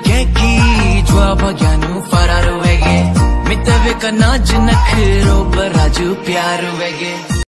cakey ಜ್ವಾಬ ಗ್ಯಾನು ಫರಾರು ವೆಗೆ ಮಿತವೆ ಕನಾಜ್ ನಖರೋ ಬರಾಜು Pyaru ವೆಗೆ